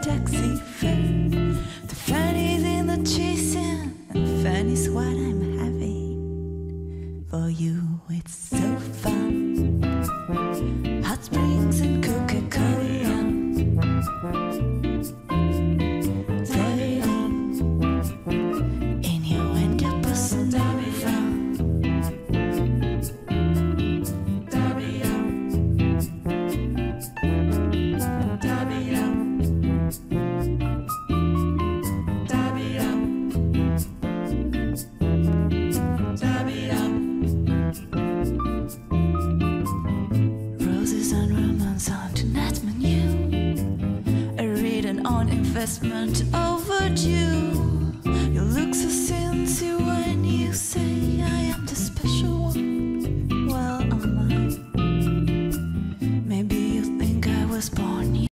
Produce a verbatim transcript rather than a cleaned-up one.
taxi fare. The fun is in the chasing, and fun is what I'm having. For you, it's so fun. Hot springs and Coca-Cola. In your window, person down investment overdue. You look so sincere